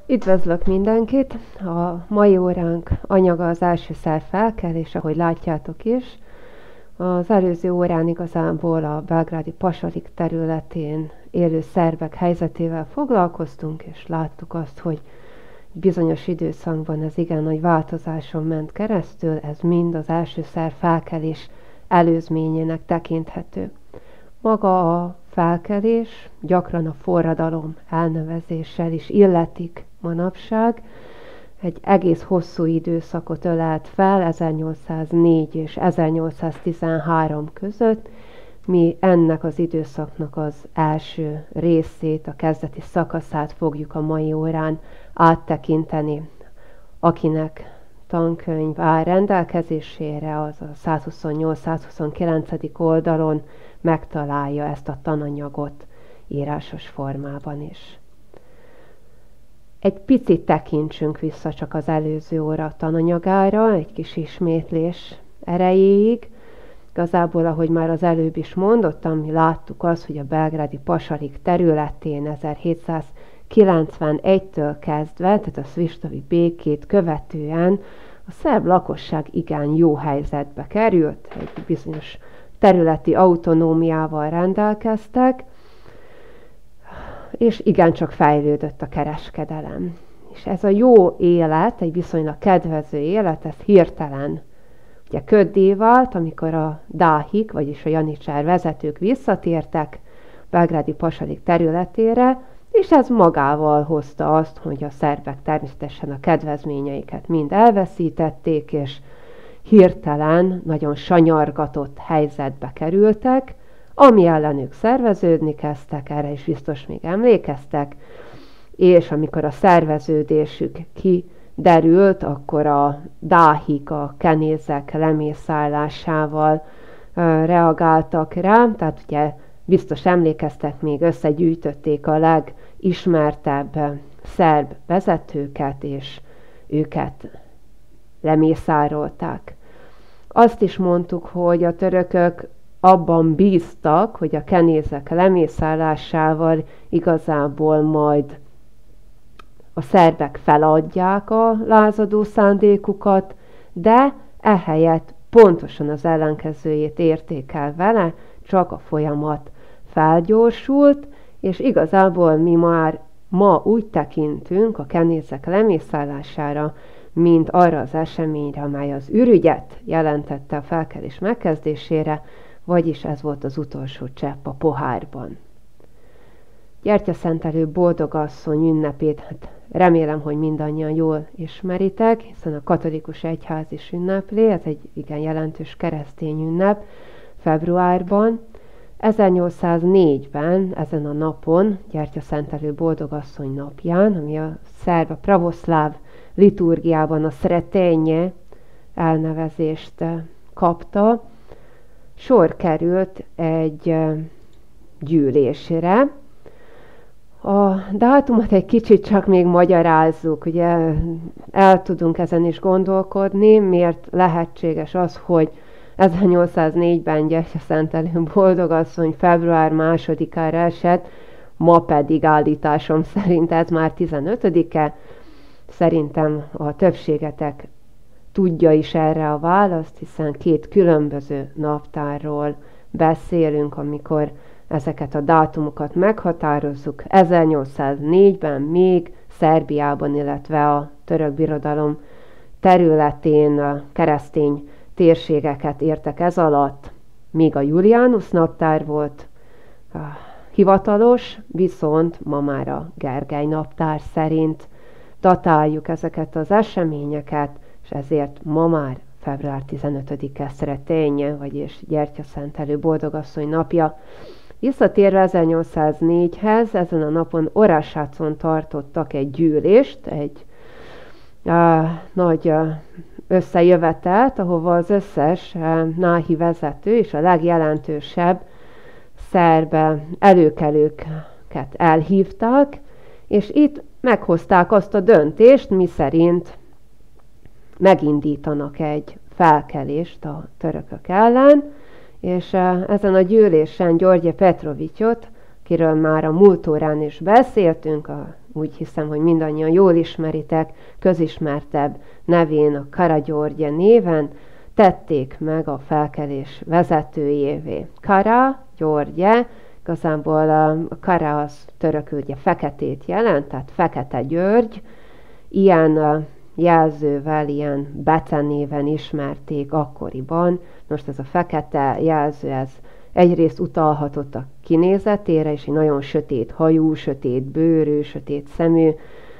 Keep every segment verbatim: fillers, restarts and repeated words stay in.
Üdvözlök mindenkit! A mai óránk anyaga az első szerb felkelés, ahogy látjátok is. Az előző órán igazából a belgrádi Pasarik területén élő szerbek helyzetével foglalkoztunk, és láttuk azt, hogy bizonyos időszakban ez igen nagy változáson ment keresztül, ez mind az első szerb felkelés előzményének tekinthető. Maga a felkelés gyakran a forradalom elnevezéssel is illetik manapság. Egy egész hosszú időszakot ölelt fel ezernyolcszáznégy és ezernyolcszáztizenhárom között. Mi ennek az időszaknak az első részét, a kezdeti szakaszát fogjuk a mai órán áttekinteni. Akinek tankönyv áll rendelkezésére, az a százhuszonnyolc-százhuszonkilencedik oldalon megtalálja ezt a tananyagot írásos formában is. Egy picit tekintsünk vissza csak az előző óra tananyagára, egy kis ismétlés erejéig. Igazából, ahogy már az előbb is mondottam, mi láttuk azt, hogy a belgrádi Pasarik területén ezerhétszázkilencvenegytől kezdve, tehát a szvistavi békét követően a szerb lakosság igen jó helyzetbe került, egy bizonyos területi autonómiával rendelkeztek, és igencsak fejlődött a kereskedelem. És ez a jó élet, egy viszonylag kedvező élet, ez hirtelen ugye köddé vált, amikor a dáhik, vagyis a janicsár vezetők visszatértek belgrádi Pasarik területére, és ez magával hozta azt, hogy a szerbek természetesen a kedvezményeiket mind elveszítették, és hirtelen nagyon sanyargatott helyzetbe kerültek, ami ellen ők szerveződni kezdtek, erre is biztos még emlékeztek, és amikor a szerveződésük kiderült, akkor a dáhik, a kenézek lemészállásával reagáltak rá, tehát ugye biztos emlékeztek, még összegyűjtötték a legismertebb szerb vezetőket, és őket lemészárolták. Azt is mondtuk, hogy a törökök abban bíztak, hogy a kenézek lemészárlásával igazából majd a szerbek feladják a lázadó szándékukat, de ehelyett pontosan az ellenkezőjét érték el vele, csak a folyamat felgyorsult, és igazából mi már ma úgy tekintünk a kenézek lemészárlására, mint arra az eseményre, amely az ürügyet jelentette a felkelés megkezdésére, vagyis ez volt az utolsó csepp a pohárban. Gyertyaszentelő boldogasszony ünnepét, hát remélem, hogy mindannyian jól ismeritek, hiszen a katolikus egyház is ünnepli, ez egy igen jelentős keresztény ünnep februárban. ezernyolcszáznégyben, ezen a napon, Gyertyaszentelő boldogasszony napján, ami a szerb, a pravoszláv liturgiában a Sretenje elnevezést kapta, sor került egy gyűlésre. A dátumot egy kicsit csak még magyarázzuk, ugye el tudunk ezen is gondolkodni, miért lehetséges az, hogy ezernyolcszáznégyben Gyertyaszentelő boldogasszony február másodikára esett, ma pedig állításom szerint ez már tizenötödike. Szerintem a többségetek tudja is erre a választ, hiszen két különböző naptárról beszélünk, amikor ezeket a dátumokat meghatározzuk. ezernyolcszáznégyben még Szerbiában, illetve a török birodalom területén a keresztény térségeket értek ez alatt, még a Julianus naptár volt hivatalos, viszont ma már a Gergely naptár szerint datáljuk ezeket az eseményeket, és ezért ma már február tizenötödike Sretenje, vagyis Gyertyaszentelő boldogasszony napja. Visszatérve ezernyolcszáznégyhez, ezen a napon Orasácon tartottak egy gyűlést, egy uh, nagy uh, összejövetelt, ahova az összes uh, náhi vezető és a legjelentősebb szerb előkelőket elhívták, és itt meghozták azt a döntést, miszerint megindítanak egy felkelést a törökök ellen, és ezen a gyűlésen György Petrovicsot, akiről már a múlt órán is beszéltünk, a úgy hiszem, hogy mindannyian jól ismeritek, közismertebb nevén, a Karagyörgye néven, tették meg a felkelés vezetőjévé. Kara, Györgye, igazából a Kara az törökül ugye feketét jelent, tehát Fekete György, ilyen jelzővel, ilyen becenéven ismerték akkoriban. Most ez a fekete jelző, ez egyrészt utalhatott a kinézetére, és egy nagyon sötét hajú, sötét bőrű, sötét szemű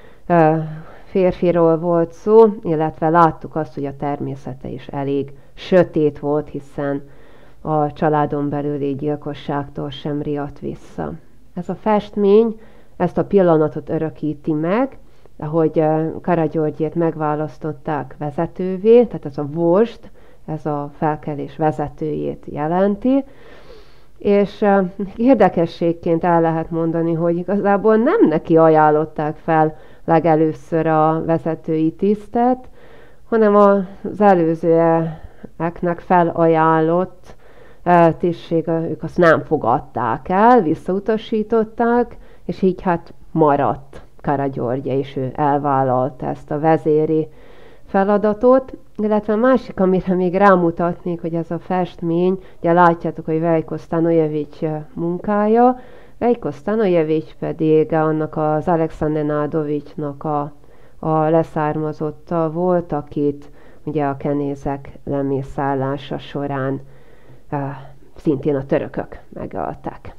férfiról volt szó, illetve láttuk azt, hogy a természete is elég sötét volt, hiszen a családon belüli gyilkosságtól sem riadt vissza. Ez a festmény ezt a pillanatot örökíti meg, ahogy Karagyörgyét megválasztották vezetővé, tehát ez a vosd, ez a felkelés vezetőjét jelenti, és érdekességként el lehet mondani, hogy igazából nem neki ajánlották fel legelőször a vezetői tisztet, hanem az előzőeknek felajánlott tisztsége, ők azt nem fogadták el, visszautasították, és így hát maradt Karagyörgye, és ő elvállalta ezt a vezéri feladatot, illetve másik, amire még rámutatnék, hogy ez a festmény, ugye látjátok, hogy Veljko Stanojevics munkája, Veljko Stanojevics pedig annak az Alexander Nádovicsnak a, a leszármazotta volt, akit ugye a kenézek lemészállása során uh, szintén a törökök megöltek.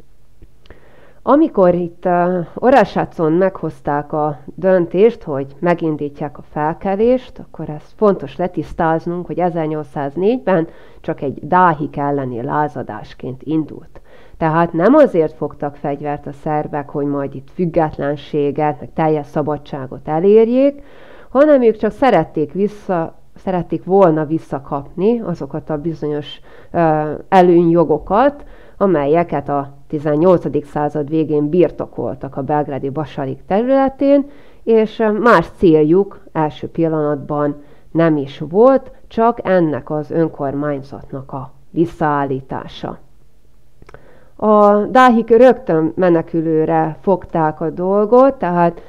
Amikor itt uh, Orashatson meghozták a döntést, hogy megindítják a felkelést, akkor ez fontos letisztáznunk, hogy ezernyolcszáznégyben csak egy dáhik elleni lázadásként indult. Tehát nem azért fogtak fegyvert a szerbek, hogy majd itt függetlenséget, meg teljes szabadságot elérjék, hanem ők csak szerették vissza, szerették volna visszakapni azokat a bizonyos uh, előnyjogokat, amelyeket a tizennyolcadik század végén birtokoltak a belgrádi Basalik területén, és más céljuk első pillanatban nem is volt, csak ennek az önkormányzatnak a visszaállítása. A dáhik rögtön menekülőre fogták a dolgot, tehát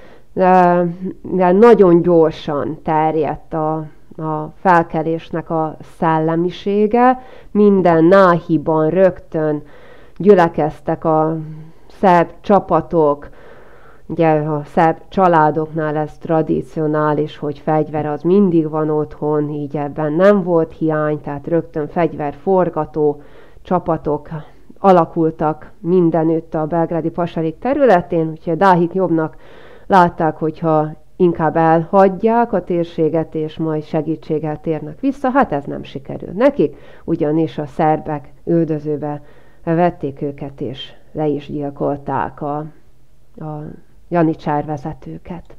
de nagyon gyorsan terjedt a, a felkelésnek a szellemisége, minden náhiban rögtön gyülekeztek a szerb csapatok, ugye a szerb családoknál ez tradicionális, hogy fegyver az mindig van otthon, így ebben nem volt hiány, tehát rögtön fegyverforgató csapatok alakultak mindenütt a belgrádi Pasalik területén, úgyhogy a dáhik jobbnak látták, hogyha inkább elhagyják a térséget, és majd segítséggel térnek vissza. Hát ez nem sikerült nekik, ugyanis a szerbek üldözőbe vették őket, és le is gyilkolták a, a janicsár vezetőket.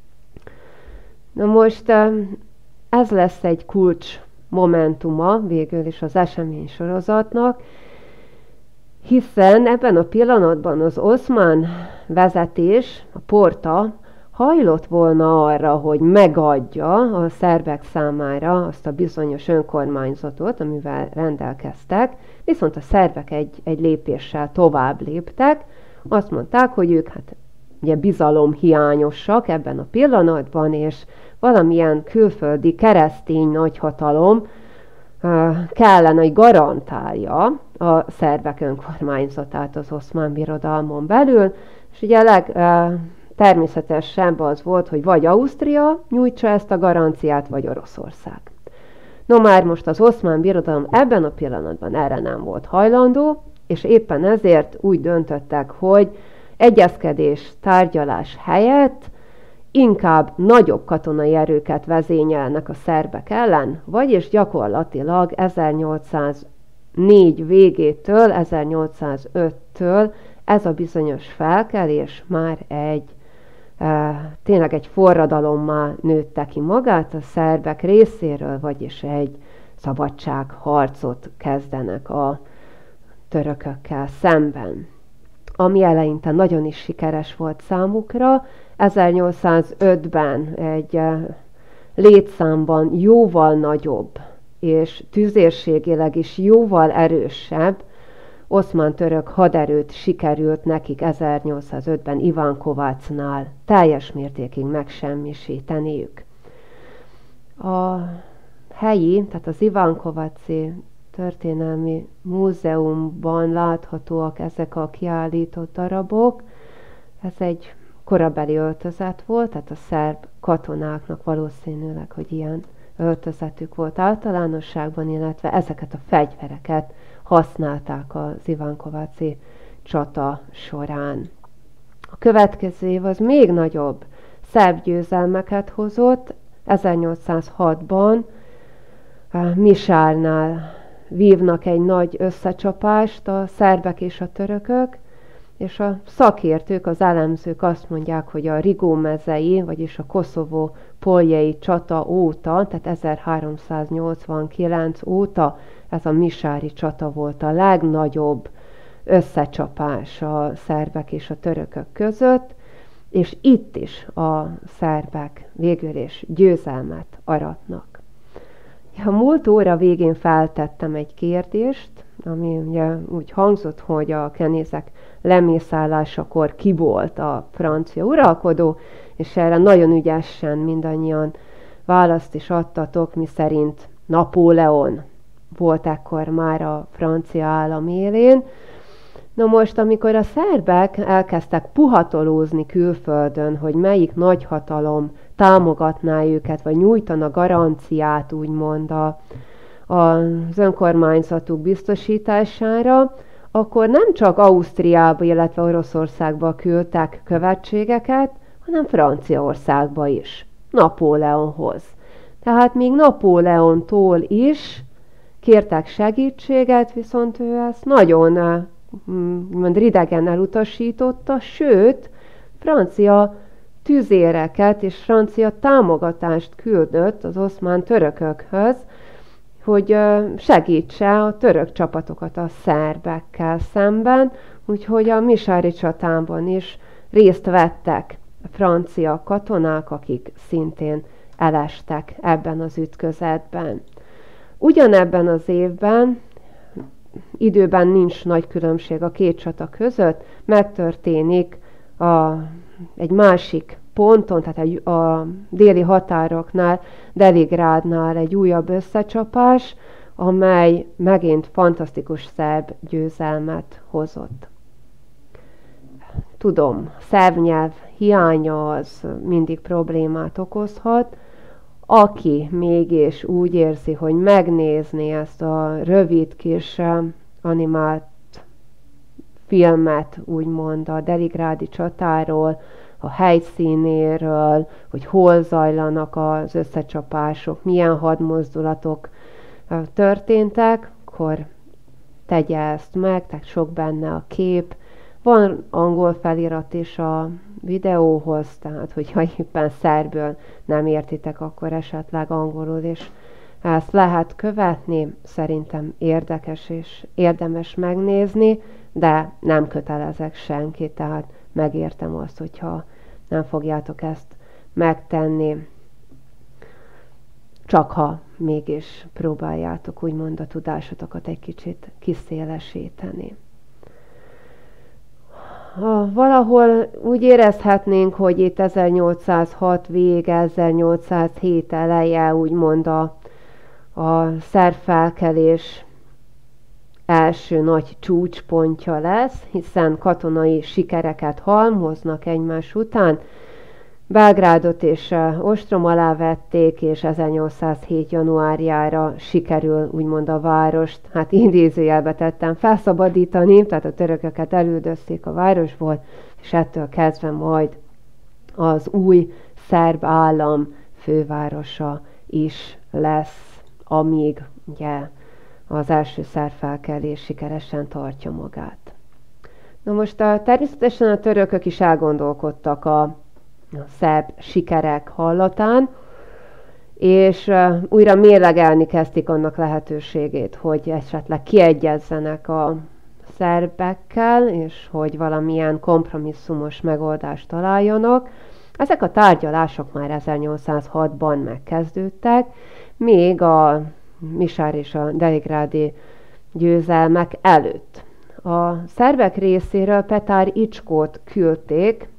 Na most ez lesz egy kulcs momentuma végül is az esemény sorozatnak, hiszen ebben a pillanatban az oszmán vezetés, a porta hajlott volna arra, hogy megadja a szerbek számára azt a bizonyos önkormányzatot, amivel rendelkeztek, viszont a szerbek egy, egy lépéssel tovább léptek, azt mondták, hogy ők hát ugye bizalomhiányosak ebben a pillanatban, és valamilyen külföldi keresztény nagyhatalom kellene, hogy garantálja a szerbek önkormányzatát az oszmán birodalmon belül, és ugye a legtermészetesebb az volt, hogy vagy Ausztria nyújtsa ezt a garanciát, vagy Oroszország. No már most az oszmán birodalom ebben a pillanatban erre nem volt hajlandó, és éppen ezért úgy döntöttek, hogy egyezkedés, tárgyalás helyett inkább nagyobb katonai erőket vezényelnek a szerbek ellen, vagyis gyakorlatilag ezernyolcszáznégy végétől, ezernyolcszázöttől ez a bizonyos felkelés már egy e, tényleg egy forradalommá nőtte ki magát a szerbek részéről, vagyis egy szabadságharcot kezdenek a törökökkel szemben, ami eleinte nagyon is sikeres volt számukra. ezernyolcszázötben egy létszámban jóval nagyobb és tüzérségileg is jóval erősebb oszmán-török haderőt sikerült nekik ezernyolcszázötben Iván-Kovácsnál teljes mértékig megsemmisíteniük. A helyi, tehát az Iván-Kovácsi történelmi múzeumban láthatóak ezek a kiállított darabok. Ez egy korabeli öltözet volt, tehát a szerb katonáknak valószínűleg, hogy ilyen öltözetük volt általánosságban, illetve ezeket a fegyvereket használták az Iván-Kovácsi csata során. A következő év az még nagyobb szerb győzelmeket hozott. ezernyolcszázhatban Misárnál vívnak egy nagy összecsapást a szerbek és a törökök, és a szakértők, az elemzők azt mondják, hogy a Rigó-mezei, vagyis a Koszovó-poljei csata óta, tehát ezerháromszáznyolcvankilenc óta ez a misári csata volt a legnagyobb összecsapás a szerbek és a törökök között, és itt is a szerbek végül is győzelmet aratnak. A múlt óra végén feltettem egy kérdést, ami ugye úgy hangzott, hogy a kenézek lemészállásakor ki volt a francia uralkodó, és erre nagyon ügyesen mindannyian választ is adtatok, miszerint Napóleon volt ekkor már a francia állam élén. Na most, amikor a szerbek elkezdtek puhatolózni külföldön, hogy melyik nagyhatalom támogatná őket, vagy nyújtana garanciát, úgymond a, az önkormányzatuk biztosítására, akkor nem csak Ausztriába, illetve Oroszországba küldtek követségeket, hanem Franciaországba is, Napóleonhoz. Tehát még Napóleontól is kértek segítséget, viszont ő ezt nagyon mond, ridegen elutasította, sőt, francia tüzéreket és francia támogatást küldött az oszmán törökökhöz, hogy segítse a török csapatokat a szerbekkel szemben, úgyhogy a misári csatában is részt vettek a francia katonák, akik szintén elestek ebben az ütközetben. Ugyanebben az évben, időben nincs nagy különbség a két csata között, megtörténik a, egy másik ponton, tehát a déli határoknál, Deligrádnál egy újabb összecsapás, amely megint fantasztikus szerb győzelmet hozott. Tudom, szerb nyelv hiánya az mindig problémát okozhat. Aki mégis úgy érzi, hogy megnézni ezt a rövid kis animált filmet, úgymond a deligrádi csatáról, a helyszínéről, hogy hol zajlanak az összecsapások, milyen hadmozdulatok történtek, akkor tegye ezt meg, tehát sok benne a kép. Van angol felirat is a videóhoz, tehát hogyha éppen szerből nem értitek, akkor esetleg angolul is ezt lehet követni. Szerintem érdekes és érdemes megnézni, de nem kötelezek senkit, tehát megértem azt, hogyha nem fogjátok ezt megtenni, csak ha mégis próbáljátok úgymond a tudásotokat egy kicsit kiszélesíteni. Ha valahol úgy érezhetnénk, hogy itt ezernyolcszázhat vége, ezernyolcszázhét eleje, úgymond a, a szerbfelkelés első nagy csúcspontja lesz, hiszen katonai sikereket halmoznak egymás után. Belgrádot és ostrom alá vették, és ezernyolcszázhét januárjára sikerül úgymond a várost, hát idézőjelbe tettem, felszabadítani, tehát a törököket elüldözték a városból, és ettől kezdve majd az új szerb állam fővárosa is lesz, amíg ugye az első szerb felkelés sikeresen tartja magát. Na most a, természetesen a törökök is elgondolkodtak a, a szerb sikerek hallatán, és uh, újra mérlegelni kezdték annak lehetőségét, hogy esetleg kiegyezzenek a szerbekkel, és hogy valamilyen kompromisszumos megoldást találjanak. Ezek a tárgyalások már ezernyolcszázhatban megkezdődtek, még a Misár és a deligrádi győzelmek előtt. A szerbek részéről Petar Icskót küldték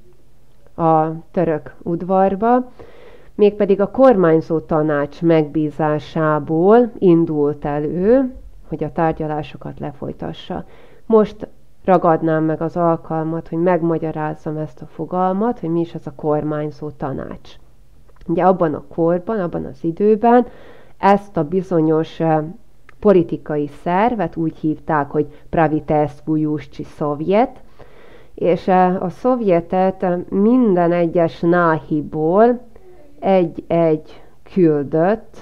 a török udvarba, mégpedig a kormányzó tanács megbízásából indult elő, hogy a tárgyalásokat lefolytassa. Most ragadnám meg az alkalmat, hogy megmagyarázzam ezt a fogalmat, hogy mi is ez a kormányzó tanács. Ugye abban a korban, abban az időben ezt a bizonyos politikai szervet úgy hívták, hogy Pravitelstvo-Juscsi Szovjet, és a szovjetet minden egyes náhiból egy-egy küldött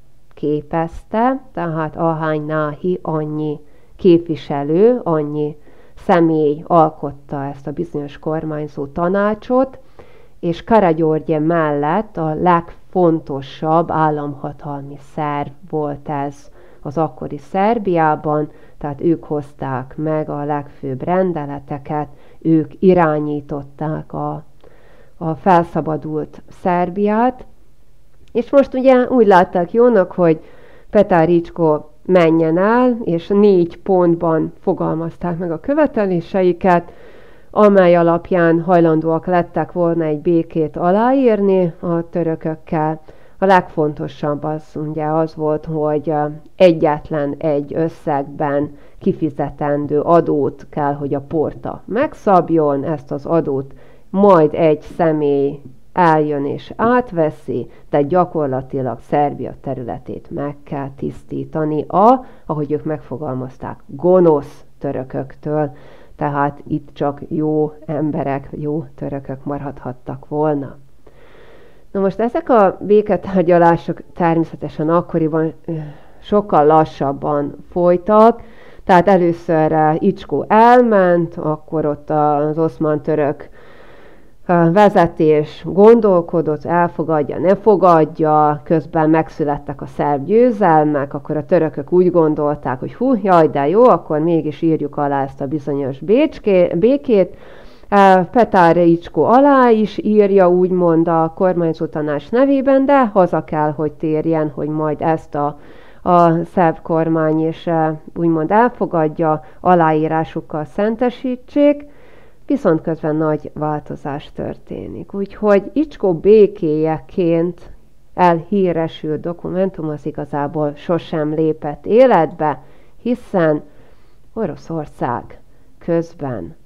képezte, tehát ahány náhi, annyi képviselő, annyi személy alkotta ezt a bizonyos kormányzó tanácsot, és Karagyorgye mellett a legfontosabb államhatalmi szerv volt ez az akkori Szerbiában, tehát ők hozták meg a legfőbb rendeleteket, ők irányították a, a felszabadult Szerbiát, és most ugye úgy látták jónak, hogy Petar Icskó menjen el, és négy pontban fogalmazták meg a követeléseiket, amely alapján hajlandóak lettek volna egy békét aláírni a törökökkel. A legfontosabb az ugye az volt, hogy egyetlen egy összegben kifizetendő adót kell, hogy a porta megszabjon, ezt az adót majd egy személy eljön és átveszi, de gyakorlatilag Szerbia területét meg kell tisztítani a, ahogy ők megfogalmazták, gonosz törököktől, tehát itt csak jó emberek, jó törökök maradhattak volna. Na most ezek a béketárgyalások természetesen akkoriban sokkal lassabban folytak, tehát először Icskó elment, akkor ott az oszmán-török vezetés gondolkodott, elfogadja, ne fogadja, közben megszülettek a szerb győzelmek, akkor a törökök úgy gondolták, hogy hú, jaj, de jó, akkor mégis írjuk alá ezt a bizonyos bécské, békét. Petar Icskó alá is írja, úgymond a kormányzó tanács nevében, de haza kell, hogy térjen, hogy majd ezt a, a szerb kormány is úgymond elfogadja, aláírásukkal szentesítsék, viszont közben nagy változás történik. Úgyhogy Icskó békéjeként elhíresült dokumentum az igazából sosem lépett életbe, hiszen Oroszország közben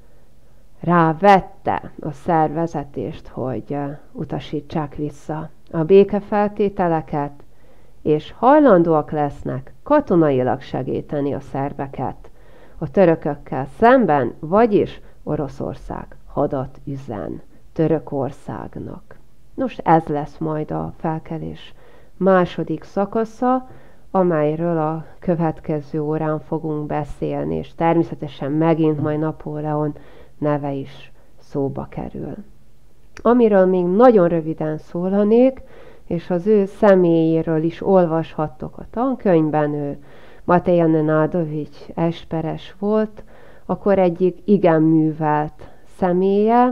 rávette a szervezetést, hogy utasítsák vissza a békefeltételeket, és hajlandóak lesznek katonailag segíteni a szerbeket a törökökkel szemben, vagyis Oroszország hadat üzen Törökországnak. Nos, ez lesz majd a felkelés második szakasza, amelyről a következő órán fogunk beszélni, és természetesen megint majd Napóleon neve is szóba kerül. Amiről még nagyon röviden szólanék, és az ő személyéről is olvashattok a tankönyvben, ő Matej Nenadovics esperes volt, akkor egyik igen művelt személye,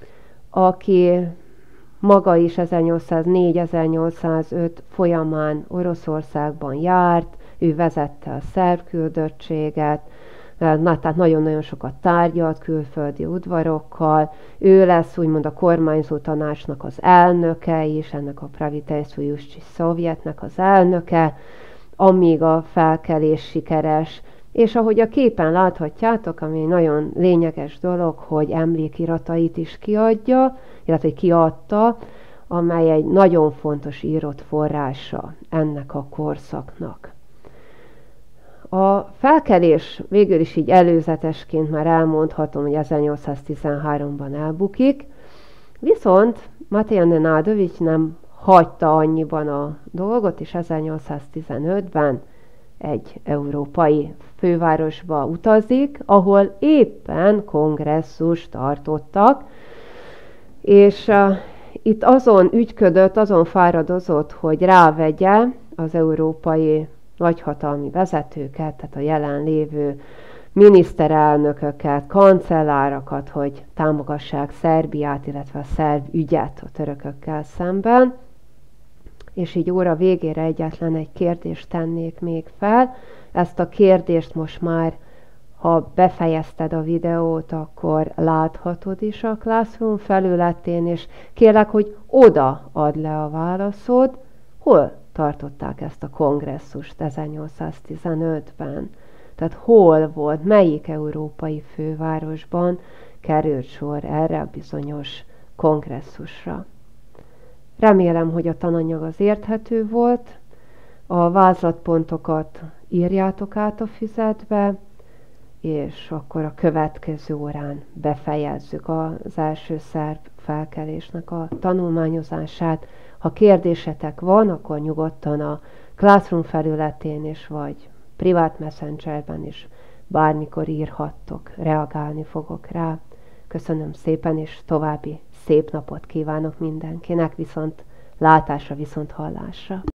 aki maga is ezernyolcszáznégy-ezernyolcszázöt folyamán Oroszországban járt, ő vezette a szerb küldöttséget, na, tehát nagyon-nagyon sokat tárgyalt külföldi udvarokkal, ő lesz úgymond a kormányzó tanácsnak az elnöke is, ennek a Pravitelstvo-Juscsi Szovjetnek az elnöke, amíg a felkelés sikeres, és ahogy a képen láthatjátok, ami egy nagyon lényeges dolog, hogy emlékiratait is kiadja, illetve kiadta, amely egy nagyon fontos írott forrása ennek a korszaknak. A felkelés végül is így előzetesként már elmondhatom, hogy ezernyolcszáztizenháromban elbukik, viszont Matej Nenadovics nem hagyta annyiban a dolgot, és ezernyolcszáztizenötben egy európai fővárosba utazik, ahol éppen kongresszus tartottak, és uh, itt azon ügyködött, azon fáradozott, hogy rávegye az európai nagyhatalmi vezetőket, tehát a jelenlévő miniszterelnököket, kancellárakat, hogy támogassák Szerbiát, illetve a szerb ügyet a törökökkel szemben. És így óra végére egyetlen egy kérdést tennék még fel. Ezt a kérdést most már Ha befejezted a videót, akkor láthatod is a Classroom felületén, és kérlek, hogy oda add le a válaszod, hol tartották ezt a kongresszust ezernyolcszáztizenötben. Tehát hol volt, melyik európai fővárosban került sor erre a bizonyos kongresszusra. Remélem, hogy a tananyag az érthető volt, a vázlatpontokat írjátok át a füzetbe, és akkor a következő órán befejezzük az első szerb felkelésnek a tanulmányozását. Ha kérdésetek van, akkor nyugodtan a Classroom felületén is, vagy privát messengerben is bármikor írhattok, reagálni fogok rá. Köszönöm szépen, és további szép napot kívánok mindenkinek, viszont látásra, viszont hallásra.